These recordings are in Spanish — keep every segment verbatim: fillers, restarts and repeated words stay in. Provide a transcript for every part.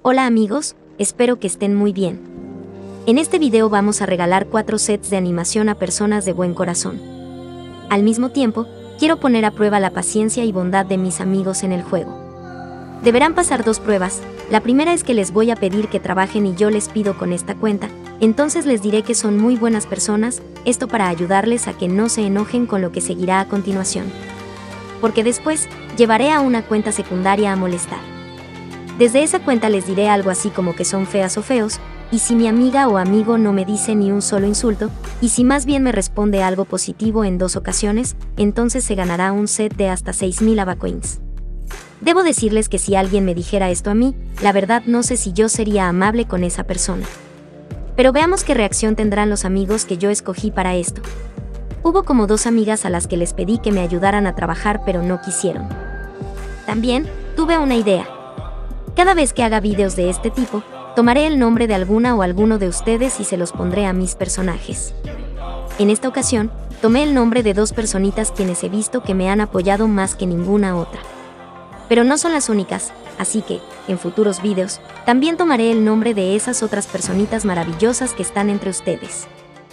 Hola amigos, espero que estén muy bien. En este video vamos a regalar cuatro sets de animación a personas de buen corazón. Al mismo tiempo, quiero poner a prueba la paciencia y bondad de mis amigos en el juego. Deberán pasar dos pruebas. La primera es que les voy a pedir que trabajen y yo les pido con esta cuenta, entonces les diré que son muy buenas personas, esto para ayudarles a que no se enojen con lo que seguirá a continuación. Porque después, llevaré a una cuenta secundaria a molestar. Desde esa cuenta les diré algo así como que son feas o feos, y si mi amiga o amigo no me dice ni un solo insulto, y si más bien me responde algo positivo en dos ocasiones, entonces se ganará un set de hasta seis mil Avacoins. Debo decirles que si alguien me dijera esto a mí, la verdad no sé si yo sería amable con esa persona. Pero veamos qué reacción tendrán los amigos que yo escogí para esto. Hubo como dos amigas a las que les pedí que me ayudaran a trabajar pero no quisieron. También, tuve una idea. Cada vez que haga videos de este tipo, tomaré el nombre de alguna o alguno de ustedes y se los pondré a mis personajes. En esta ocasión, tomé el nombre de dos personitas quienes he visto que me han apoyado más que ninguna otra. Pero no son las únicas, así que, en futuros videos, también tomaré el nombre de esas otras personitas maravillosas que están entre ustedes.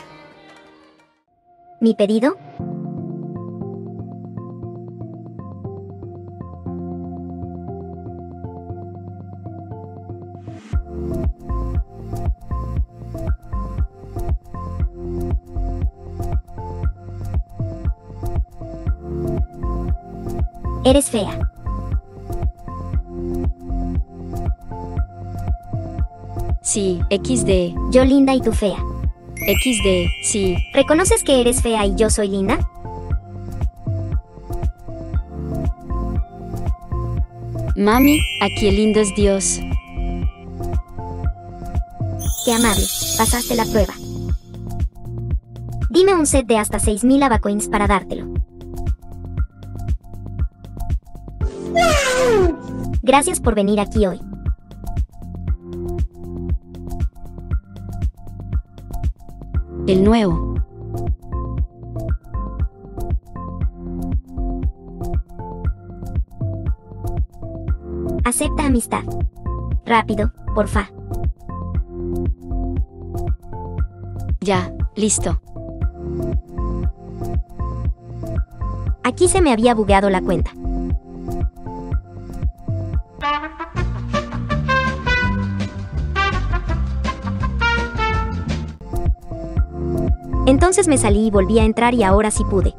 ¿Mi pedido? Eres fea. Sí, equis de. Yo linda y tú fea. equis de, sí. ¿Reconoces que eres fea y yo soy linda? Mami, aquí el lindo es Dios. Qué amable, pasaste la prueba. Dime un set de hasta seis mil Avacoins para dártelo. Gracias por venir aquí hoy. El nuevo. Acepta amistad. Rápido, porfa. Ya, listo. Aquí se me había bugueado la cuenta. Entonces me salí y volví a entrar y ahora sí pude.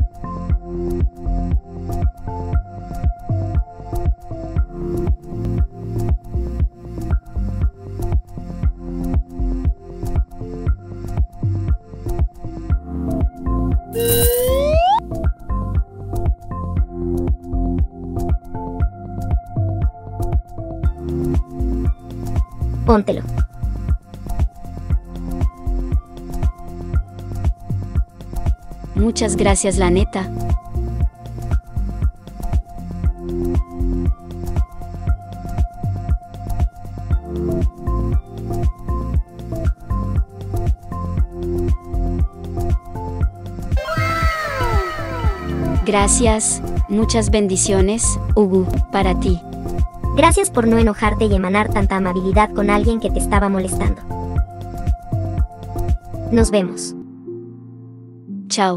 Póntelo. Muchas gracias, la neta. Gracias, muchas bendiciones, Ubu, para ti. Gracias por no enojarte y emanar tanta amabilidad con alguien que te estaba molestando. Nos vemos. Chao.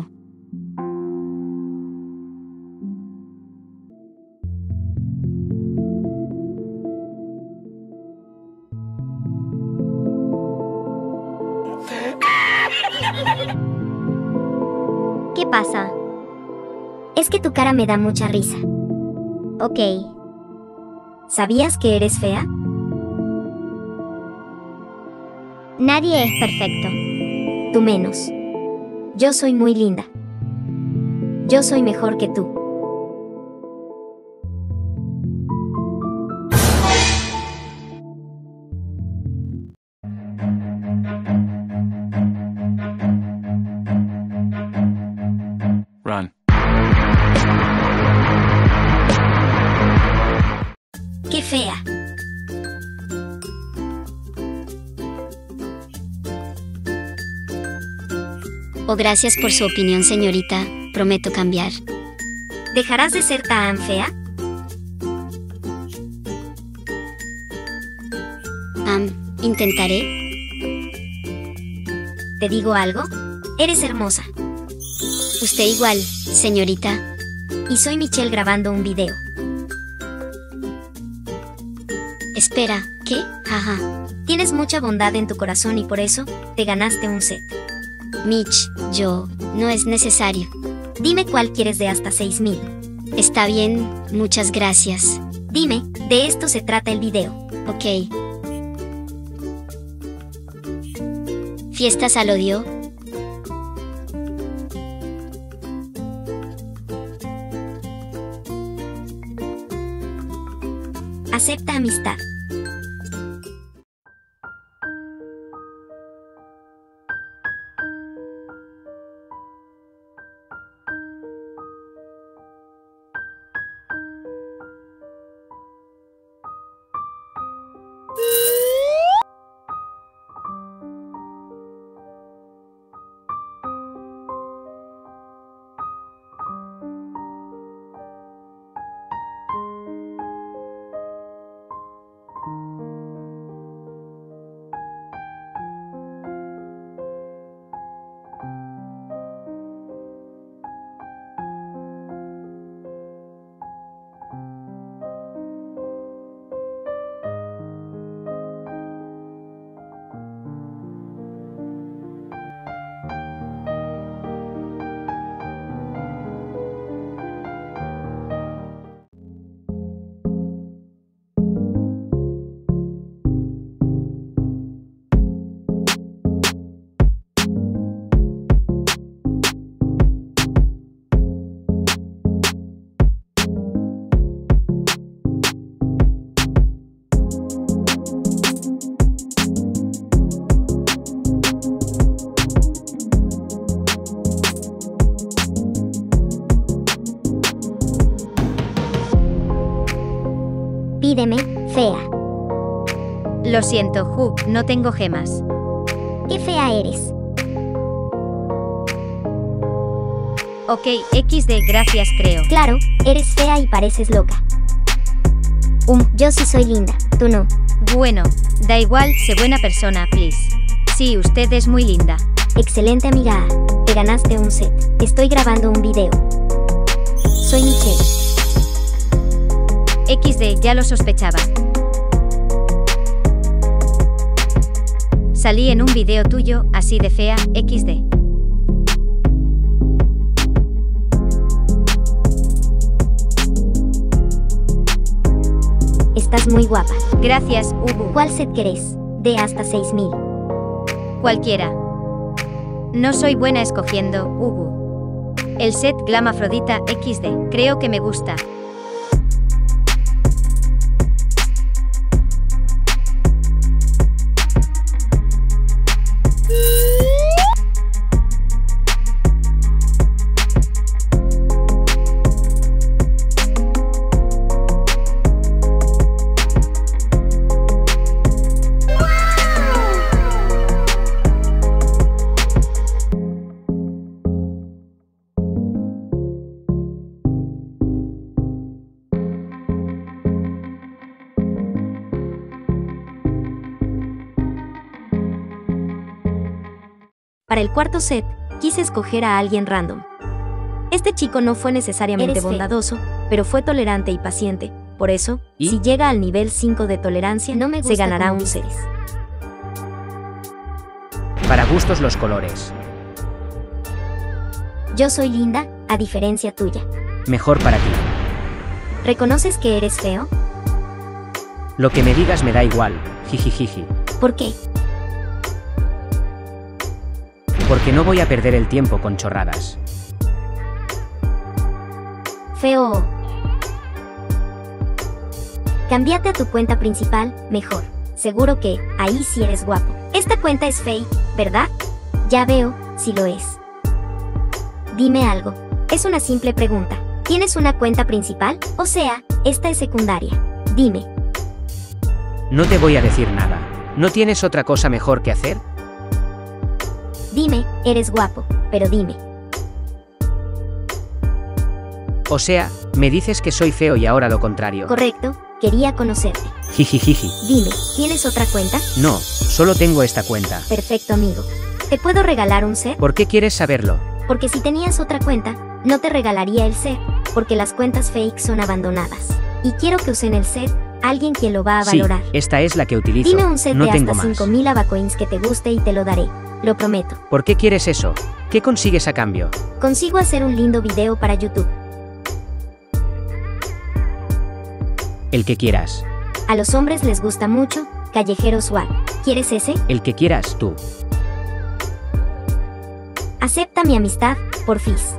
¿Qué pasa? Es que tu cara me da mucha risa. Ok. ¿Sabías que eres fea? Nadie es perfecto. Tú menos. Yo soy muy linda. Yo soy mejor que tú. Run. ¡Qué fea! Oh, gracias por su opinión, señorita. Prometo cambiar. ¿Dejarás de ser tan fea? Am, intentaré. ¿Te digo algo? Eres hermosa. Usted igual, señorita. Y soy Michelle grabando un video. Espera, ¿qué? Ajá. Tienes mucha bondad en tu corazón y por eso, te ganaste un set. Mitch, yo, no es necesario. Dime cuál quieres de hasta seis mil. Está bien, muchas gracias. Dime, de esto se trata el video. Ok. ¿Fiestas al odio? Acepta amistad. Pídeme, fea. Lo siento, Hu, no tengo gemas. ¿Qué fea eres? Ok, equis de, gracias creo. Claro, eres fea y pareces loca. Um, yo sí soy linda, tú no. Bueno, da igual, sé buena persona, please. Sí, usted es muy linda. Excelente amiga. Te ganaste un set. Estoy grabando un video. Soy Michelle. equis de, ya lo sospechaba. Salí en un video tuyo, así de fea, equis de. Estás muy guapa. Gracias, Ubu. ¿Cuál set querés? De hasta seis mil. Cualquiera. No soy buena escogiendo, Ubu. El set Glam Afrodita equis de, creo que me gusta. Para el cuarto set, quise escoger a alguien random. Este chico no fue necesariamente Eres feo. bondadoso, pero fue tolerante y paciente. Por eso, ¿Y? si llega al nivel cinco de tolerancia, No me se gusta ganará cómo un set. dices. Para gustos los colores. Yo soy linda, a diferencia tuya. Mejor para ti. ¿Reconoces que eres feo? Lo que me digas me da igual. Jijijiji. ¿Por qué? Porque no voy a perder el tiempo con chorradas. Feo. Cámbiate a tu cuenta principal, mejor. Seguro que, ahí sí eres guapo. Esta cuenta es fake, ¿verdad? Ya veo, si lo es. Dime algo. Es una simple pregunta. ¿Tienes una cuenta principal? O sea, esta es secundaria. Dime. No te voy a decir nada. ¿No tienes otra cosa mejor que hacer? Dime, eres guapo, pero dime. O sea, me dices que soy feo y ahora lo contrario. ¿Correcto? Quería conocerte. Jijijiji. Dime, ¿tienes otra cuenta? No, solo tengo esta cuenta. Perfecto, amigo. ¿Te puedo regalar un set? ¿Por qué quieres saberlo? Porque si tenías otra cuenta, no te regalaría el set, porque las cuentas fake son abandonadas. Y quiero que usen el set alguien quien lo va a Sí, valorar. esta es la que utilizo. Dime un set no de tengo hasta más. cinco mil Abacoins que te guste y te lo daré. Lo prometo. ¿Por qué quieres eso? ¿Qué consigues a cambio? Consigo hacer un lindo video para YouTube. El que quieras. A los hombres les gusta mucho Callejero Swag. ¿Quieres ese? El que quieras tú. Acepta mi amistad, porfis.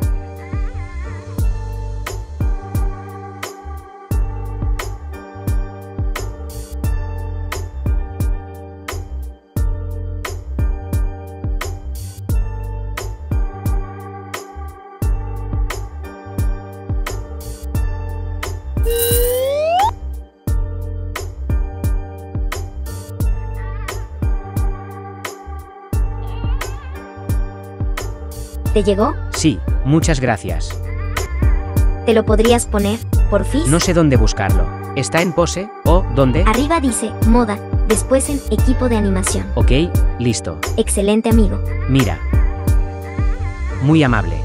¿Te llegó? Sí, muchas gracias. ¿Te lo podrías poner, porfis? No sé dónde buscarlo. ¿Está en pose? ¿O dónde? Arriba dice, moda, después en equipo de animación. Ok, listo. Excelente, amigo. Mira. Muy amable.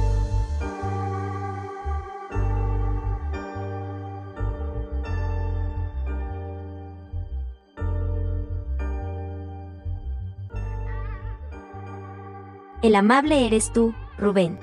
El amable eres tú, Rubén.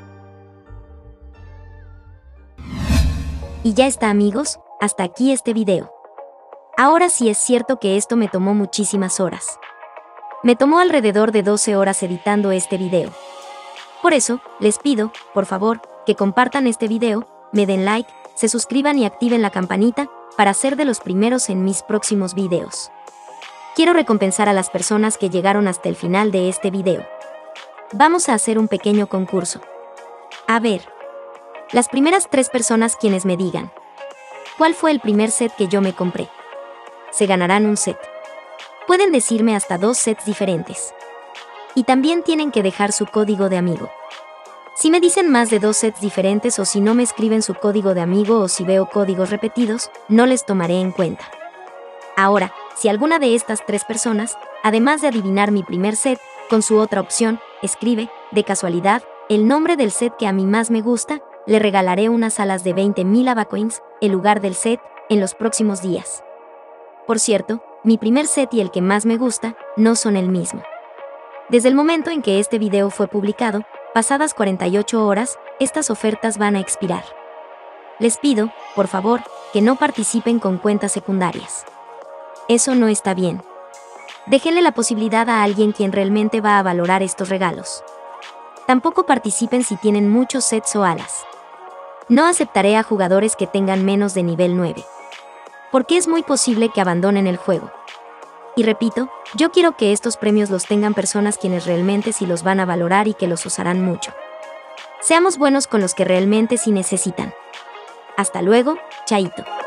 Y ya está, amigos, hasta aquí este video. Ahora sí es cierto que esto me tomó muchísimas horas. Me tomó alrededor de doce horas editando este video. Por eso, les pido, por favor, que compartan este video, me den like, se suscriban y activen la campanita, para ser de los primeros en mis próximos videos. Quiero recompensar a las personas que llegaron hasta el final de este video. Vamos a hacer un pequeño concurso. A ver, las primeras tres personas quienes me digan ¿cuál fue el primer set que yo me compré? Se ganarán un set. Pueden decirme hasta dos sets diferentes. Y también tienen que dejar su código de amigo. Si me dicen más de dos sets diferentes o si no me escriben su código de amigo o si veo códigos repetidos, no les tomaré en cuenta. Ahora, si alguna de estas tres personas, además de adivinar mi primer set, con su otra opción, escribe, de casualidad, el nombre del set que a mí más me gusta, le regalaré unas alas de veinte mil Abacoins, en lugar del set, en los próximos días. Por cierto, mi primer set y el que más me gusta, no son el mismo. Desde el momento en que este video fue publicado, pasadas cuarenta y ocho horas, estas ofertas van a expirar. Les pido, por favor, que no participen con cuentas secundarias. Eso no está bien. Déjenle la posibilidad a alguien quien realmente va a valorar estos regalos. Tampoco participen si tienen muchos sets o alas. No aceptaré a jugadores que tengan menos de nivel nueve. Porque es muy posible que abandonen el juego. Y repito, yo quiero que estos premios los tengan personas quienes realmente sí los van a valorar y que los usarán mucho. Seamos buenos con los que realmente sí necesitan. Hasta luego, chaito.